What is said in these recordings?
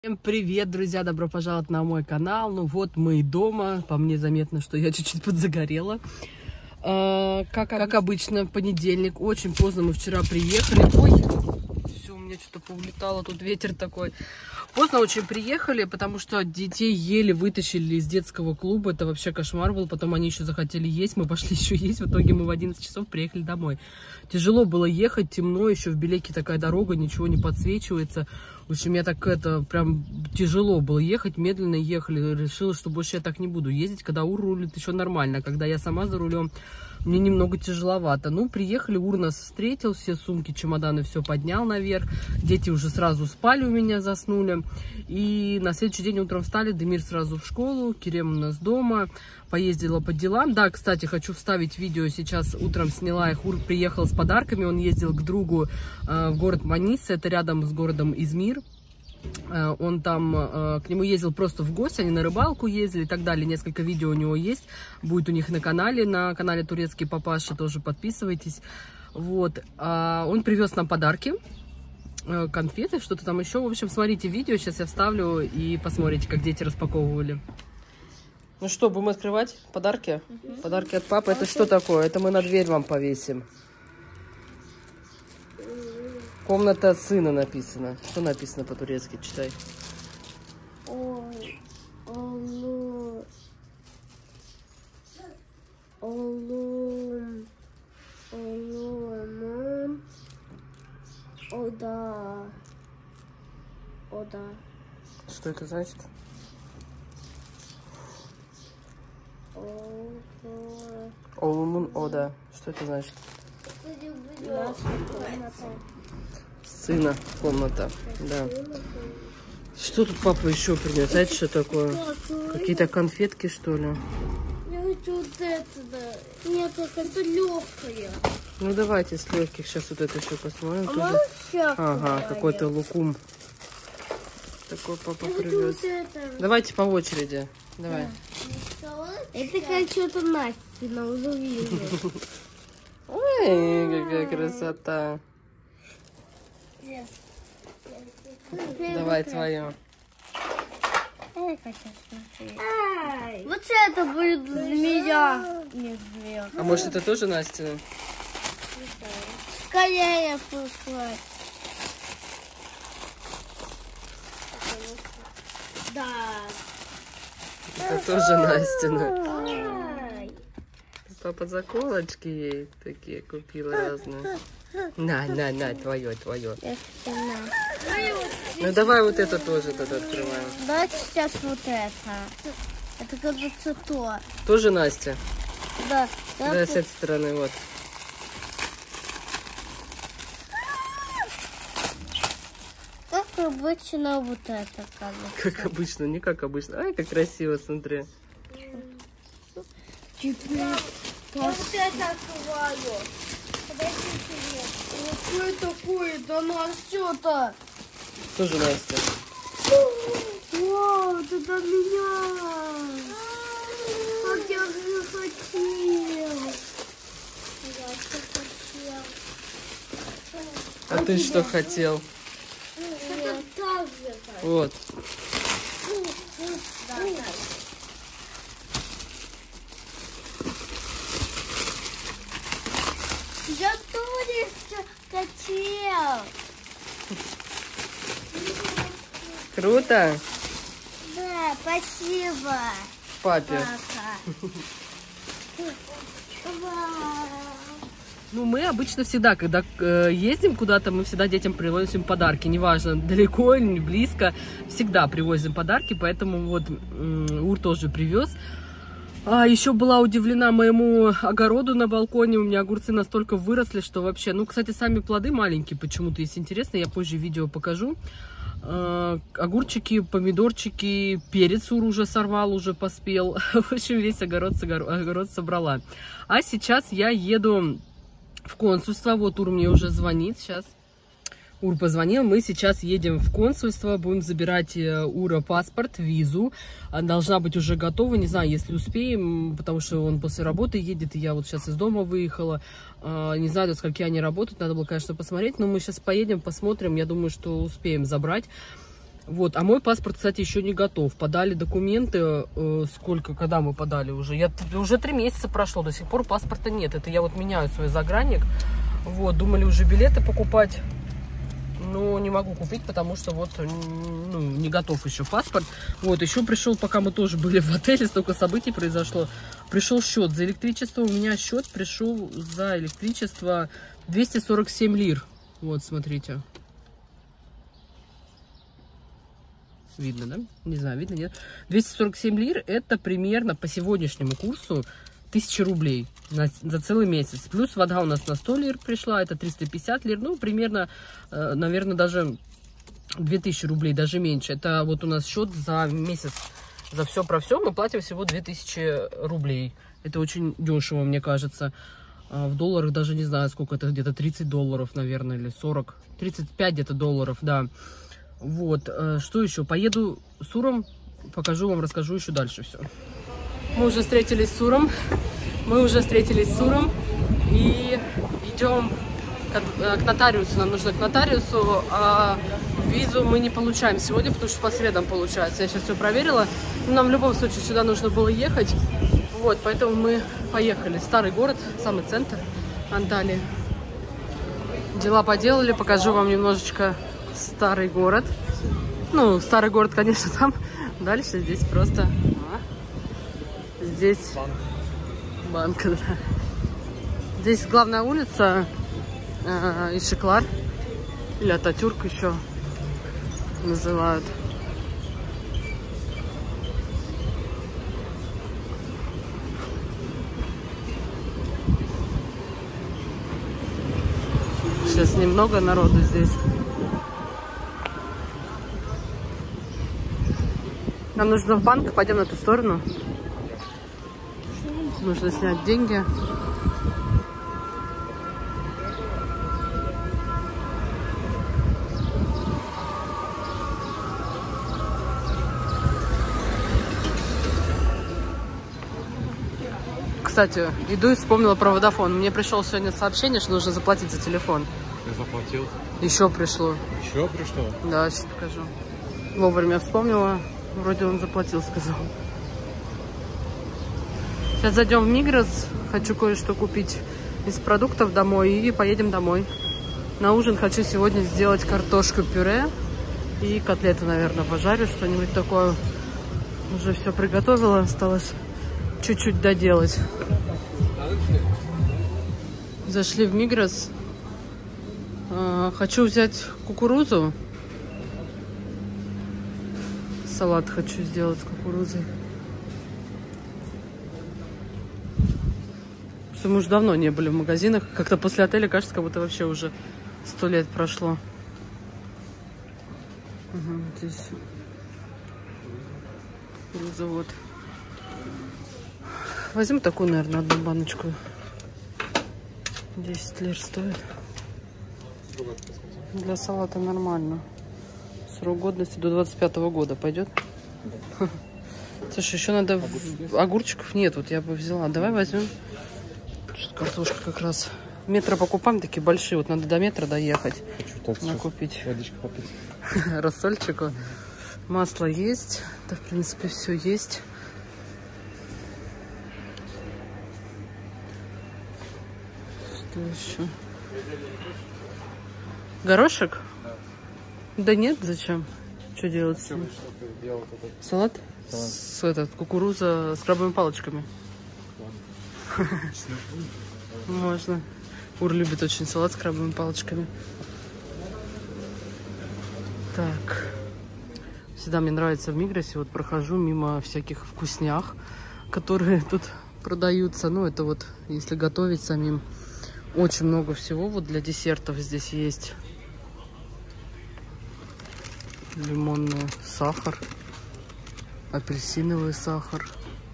Всем привет, друзья! Добро пожаловать на мой канал. Ну вот мы и дома. По мне заметно, что я чуть-чуть подзагорела. Как обычно, понедельник. Очень поздно мы вчера приехали. Ой, все, у меня что-то поулетало. Тут ветер такой. Поздно очень приехали, потому что детей еле вытащили из детского клуба. Это вообще кошмар был. Потом они еще захотели есть. Мы пошли еще есть. В итоге мы в 11 часов приехали домой. Тяжело было ехать, темно. Еще в Белеке такая дорога, ничего не подсвечивается. В общем, я так прям тяжело было ехать, медленно ехали. Решила, что больше я так не буду ездить. Когда Ур рулит, еще нормально. Когда я сама за рулем, мне немного тяжеловато. Ну, приехали, Ур нас встретил, все сумки, чемоданы, все поднял наверх. Дети уже сразу спали у меня, заснули. И на следующий день утром встали, Демир сразу в школу, Керем у нас дома. Поездила по делам. Да, кстати, хочу вставить видео. Сейчас утром сняла их. Ур приехал с подарками. Он ездил к другу в город Маниса. Это рядом с городом Измир. Он там к нему ездил просто в гости. Они на рыбалку ездили и так далее. Несколько видео у него есть. Будет у них на канале Турецкий Папаша. Тоже подписывайтесь. Вот. Он привез нам подарки. Конфеты, что-то там еще. В общем, смотрите видео. Сейчас я вставлю и посмотрите, как дети распаковывали. Ну что, будем открывать подарки? Подарки от папы. Это что такое? Это мы на дверь вам повесим. Комната сына написано. Что написано по-турецки? Читай. Что это значит? Олумун Ода. Что это значит? Сына комната. Да. Что тут папа еще принес? Знаете, что такое? Какие-то конфетки, что ли? Я хочу вот это, да. Нет, это легкое. Ну давайте с легких. Сейчас вот это еще посмотрим. Ага, какой-то лукум. Такой папа привез. Давайте по очереди. Давай. Это как что-то Настина, уже вижу. Ой, какая красота. Давай твое. Вот это будет змея. Не змея. А может это тоже Настина? Скорее пускай. Да. Это тоже Настина. Папа заколочки ей такие купил разные. На, твое. Ну давай вот это тоже тогда открываем. Давайте сейчас вот это. Это кажется то. Тоже Настя? Да. Да, с этой стороны вот. Как обычно вот это, кажется. Как обычно, не как обычно. Ай, как красиво, смотри. Теперь вот это открываю. Какое такое? Да на что-то. Тоже Настя. Вау, это для меня. Как я же хотел. А ты что хотел? Это так же. Вот. Я тоже хотел. Круто? Да, спасибо. Папе. Ну, мы обычно всегда, когда ездим куда-то, мы всегда детям привозим подарки. Неважно, далеко или близко, всегда привозим подарки. Поэтому вот Ур тоже привез. Еще была удивлена моему огороду на балконе. У меня огурцы настолько выросли, что вообще... Ну, кстати, сами плоды маленькие почему-то. Если интересно, я позже видео покажу. Огурчики, помидорчики, перец Ур уже сорвал, уже поспел. В общем, весь огород собрала. А сейчас я еду в консульство. Вот Ур мне уже звонит сейчас. Ур позвонил, мы сейчас едем в консульство, будем забирать Ура паспорт, визу. Она должна быть уже готова, не знаю, если успеем, потому что он после работы едет, и я вот сейчас из дома выехала. Не знаю, до скольки они работают, надо было, конечно, посмотреть, но мы сейчас поедем, посмотрим, я думаю, что успеем забрать. Вот, а мой паспорт, кстати, еще не готов. Подали документы, когда мы подали уже? Уже 3 месяца прошло, до сих пор паспорта нет. Это я вот меняю свой загранник. Вот, думали уже билеты покупать, но не могу купить, потому что вот, не готов еще паспорт. Вот, еще пришел, пока мы тоже были в отеле, столько событий произошло. Пришел счет за электричество. У меня счет пришел за электричество 247 лир. Вот, смотрите. Видно, да? Не знаю, видно, нет? 247 лир это примерно по сегодняшнему курсу 1000 рублей за целый месяц. Плюс вода у нас на 100 лир пришла, это 350 лир. Ну, примерно, наверное, даже 2000 рублей, даже меньше. Это вот у нас счет за месяц. За все про все мы платим всего 2000 рублей. Это очень дешево, мне кажется. В долларах даже не знаю, сколько это, где-то 30 долларов, наверное, или 40. 35 где-то долларов, да. Вот, что еще? Поеду с Уром, покажу вам, расскажу еще дальше все. Мы уже встретились с Уром. И идем к нотариусу. Нам нужно к нотариусу, а визу мы не получаем сегодня, потому что по средам получается. Я сейчас все проверила. Но нам в любом случае сюда нужно было ехать. Вот, поэтому мы поехали. Старый город, самый центр Анталии. Дела поделали, покажу вам немножечко старый город. Ну, старый город, конечно, там. Дальше здесь просто... Здесь банк, да. Здесь главная улица Ишиклар. Или Ататюрк еще называют. Сейчас немного народу здесь. Нам нужно в банк, пойдем на ту сторону. Нужно снять деньги. Кстати, иду и вспомнила про Vodafone. Мне пришло сегодня сообщение, что нужно заплатить за телефон. Ты заплатил? Еще пришло. Еще пришло? Да, сейчас покажу. Вовремя вспомнила. Вроде он заплатил, сказал. Сейчас зайдем в Мигрос. Хочу кое-что купить из продуктов домой и поедем домой. На ужин хочу сегодня сделать картошку-пюре и котлеты, наверное, пожарю. Что-нибудь такое. Уже все приготовила. Осталось чуть-чуть доделать. Зашли в Мигрос. Хочу взять кукурузу. Салат хочу сделать с кукурузой. Что мы уже давно не были в магазинах. Как-то после отеля кажется, как будто вообще уже 100 лет прошло. Угу, здесь завод. Возьму такую, наверное, одну баночку. 10 лир стоит. Для салата нормально. Срок годности до 25-го года пойдет? Да. Слушай, еще надо... Огурчиков нет, вот я бы взяла. Давай возьмем. Что-то картошка как раз. Метро покупаем, такие большие. Вот надо до метра доехать. Хочу накупить. Водичку попить. Рассольчику. Масло есть. Да, в принципе, все есть. Что еще? Горошек? Да нет, зачем? Что делать? Салат? С кукуруза с крабовыми палочками. Можно. Ур любит очень салат с крабовыми палочками. Так. Всегда мне нравится в Мигросе. Вот прохожу мимо всяких вкуснях, которые тут продаются. Ну, это вот, если готовить самим. Очень много всего вот для десертов здесь есть. Лимонный сахар, апельсиновый сахар,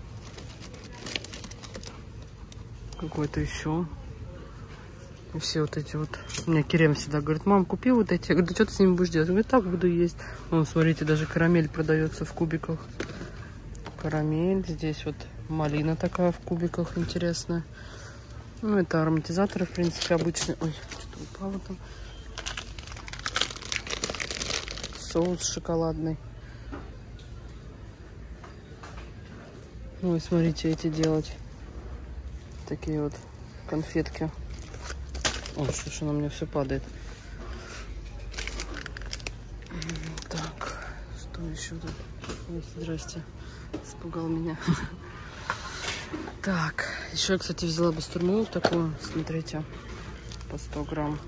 какой-то еще. И все вот эти вот. У меня Керем всегда говорит: мам, купи вот эти. Я говорю: да что ты с ними будешь делать? Я говорю: так буду есть. Вон, смотрите, даже карамель продается в кубиках. Карамель. Здесь вот малина такая в кубиках интересная. Ну, это ароматизаторы, в принципе, обычные. Ой, что-то упало там. соус шоколадный. Ой, смотрите, эти делать. Такие вот конфетки. Ой, что ж, на мне все падает. Так, что еще тут? Ой, здрасте. Испугал меня. Так, еще я, кстати, взяла бастурму такую, смотрите, по 100 грамм.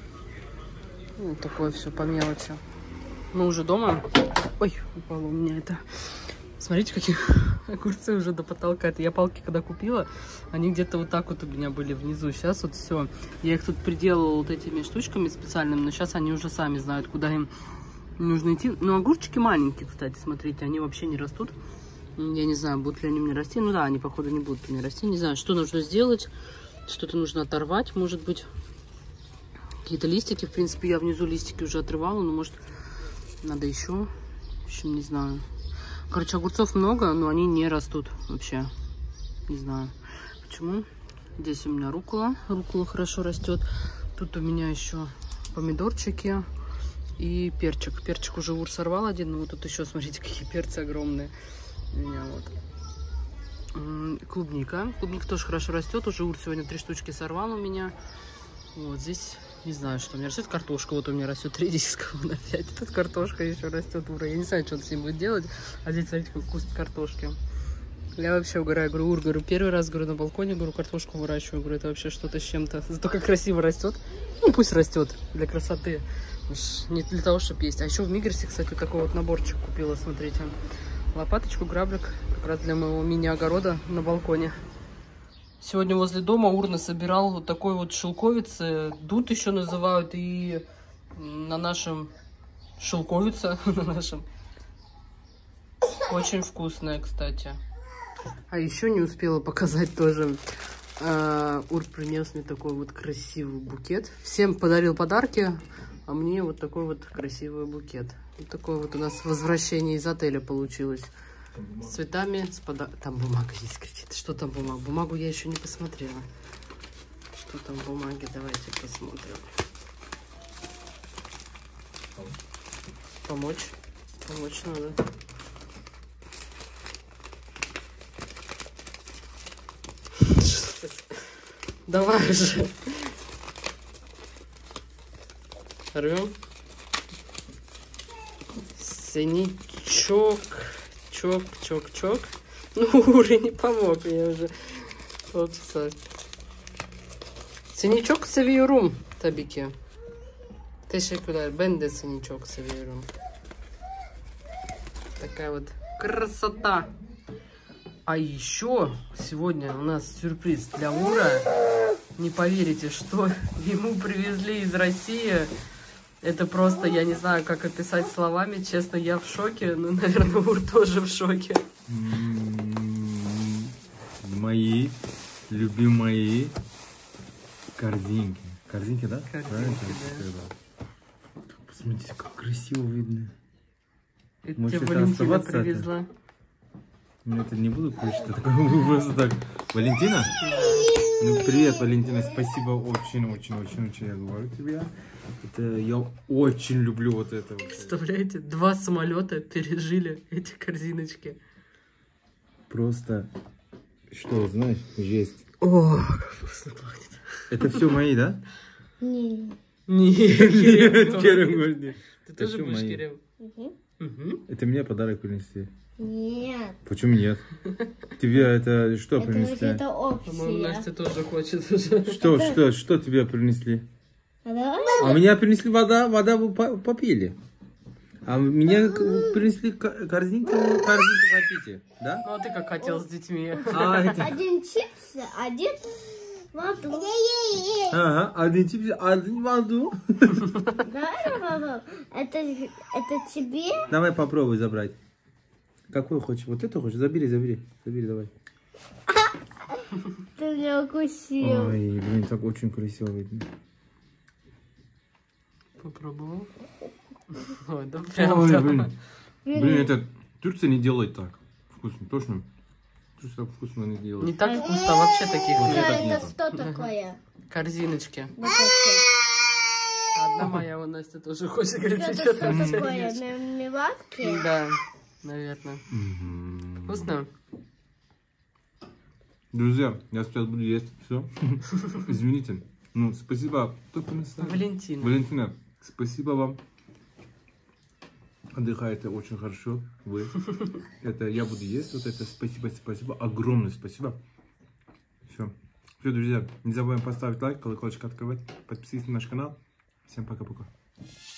Ну, такое все по мелочи. Мы уже дома. Ой, упало у меня это. Смотрите, какие огурцы уже до потолка. Это я палки когда купила, они где-то вот так вот у меня были внизу. Сейчас вот все. Я их тут приделала вот этими штучками специальными, но сейчас они уже сами знают, куда им нужно идти. Ну, огурчики маленькие, кстати, смотрите, они вообще не растут. Я не знаю, будут ли они мне расти. Ну да, они, походу, не будут мне расти. Не знаю, что нужно сделать. Что-то нужно оторвать, может быть. Какие-то листики. В принципе, я внизу листики уже отрывала, но, может, надо еще. В общем, не знаю. Короче, огурцов много, но они не растут вообще. Не знаю, почему. Здесь у меня рукола. Рукола хорошо растет. Тут у меня еще помидорчики и перчик. Перчик уже Ур сорвал один. Но вот тут еще, смотрите, какие перцы огромные. У меня вот. Клубника. Клубника тоже хорошо растет. Уже Ур сегодня 3 штучки сорвал у меня. Вот здесь, не знаю, что у меня растет. Картошка вот у меня растет редискова на 5. Тут картошка еще растет, Ура. Я не знаю, что он с ним будет делать. А здесь, смотрите, какой куст картошки. Я вообще угораю. Говорю, Ур, говорю, первый раз, говорю, на балконе, говорю, картошку выращиваю. Говорю, это вообще что-то с чем-то. Зато как красиво растет. Ну, пусть растет для красоты. Не для того, чтобы есть. А еще в Мигросе, кстати, вот такой вот наборчик купила, смотрите. Лопаточку, граблик. Как раз для моего мини-огорода на балконе. Сегодня возле дома Ур собирал вот такой вот шелковицы. Дут еще называют. И на нашем шелковица. На нашем. Очень вкусная, кстати. А еще не успела показать тоже. Ур принес мне такой вот красивый букет. Всем подарил подарки. А мне вот такой вот красивый букет. Вот такое вот у нас возвращение из отеля получилось. С цветами, с Там бумага есть, кричит. Что там бумага? Бумагу я еще не посмотрела. Что там в бумаге? Давайте посмотрим. Помочь? Помочь надо. Давай же. Рвем. Синячок. Чок. Ну, Ура не помог, я уже полчаса. Синячок seviyorum tabii ki. Teşekkürler. Ben de синячок seviyorum. Такая вот красота. А еще сегодня у нас сюрприз для Ура. Не поверите, что ему привезли из России. Это просто, я не знаю, как описать словами. Честно, я в шоке. Ну, наверное, Ур тоже в шоке. Мои любимые корзинки. Корзинки, да? Корзинки, да. Посмотрите, как красиво видно. Это тебе Валентина привезла. Ну, это не буду кушать, это просто так. Валентина? Ну, привет, Валентина, спасибо очень, я говорю тебе. Это я очень люблю вот это. Представляете, 2 самолета пережили эти корзиночки. Просто, что, знаешь, жесть. О, как вкусно пахнет. Это все мои, да? Не. Нет, Керем. ты тоже будешь Керем? Это мне подарок принесли. Нет. Почему нет? Тебе это что принесли? Это По-моему, общее. Настя тоже хочет уже. Что тебе принесли? Давай. А меня принесли вода вы попили. А меня принесли корзинку хотите, да? Ну, а ты как хотел с детьми? Один чипсы, один воду. Ага, один чипсы, один воду. Давай, папа. Это тебе? Давай попробуй забрать. Какой хочешь? Вот это хочешь? Забери, давай. Ты меня укусил. Ой, блин, так очень красиво видно. Попробовал. Ой, да прям. Ой, блин, это Турция не делает так. Вкусно, точно. Турция так вкусно не делает. Не так вкусно, вообще таких Вот нет. это Это нету. что такое? Корзиночки. Вот это. Одна моя у Настя тоже хочет, говорит, Это что что там такое? есть. Меладки? Да, наверное. Вкусно? Друзья, я сейчас буду есть. Все. Извините. Ну, спасибо. Кто принесла? Валентина. Валентина, спасибо вам. Отдыхаете очень хорошо. Вы. Это я буду есть. Вот это спасибо. Огромное спасибо. Все. Все, друзья. Не забываем поставить лайк, колокольчик открывать. Подписывайтесь на наш канал. Всем пока-пока.